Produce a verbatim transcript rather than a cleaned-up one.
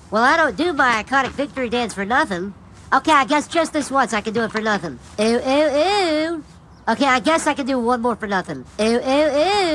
Well, I don't do my iconic victory dance for nothing. Okay, I guess just this once I can do it for nothing. Ooh, ooh, ooh. Okay, I guess I can do one more for nothing. Ooh, ooh, ooh.